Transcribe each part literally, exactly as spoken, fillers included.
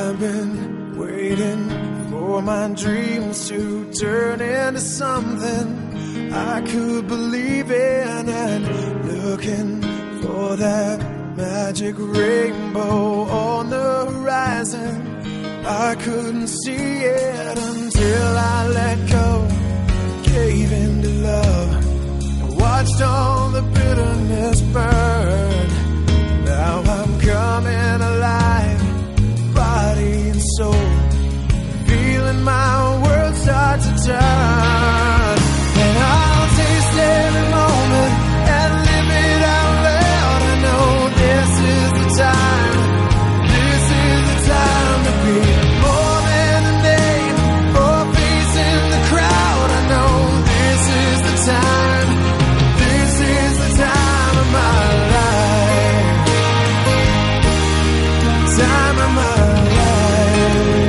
I've been waiting for my dreams to turn into something I could believe in, and looking for that magic rainbow on the horizon. I couldn't see it until I let go, gave in to love, and watched all the bitterness burn. Now I'm coming alive, body and soul, feeling my world start to turn. And I'll taste every moment and live it out loud. I know this is the time, this is the time to be more than a name or face in the crowd. I know this is the time, this is the time of my life, time of my life.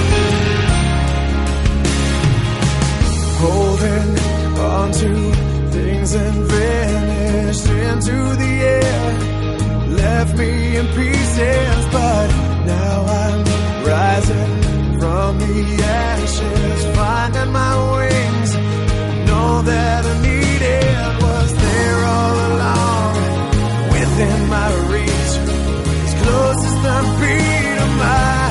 Holding on to things and vanished into the air, left me in pieces, but now I'm rising from the ashes, finding my wings. Know that I needed was there all along, within my reach, as close as the beat of my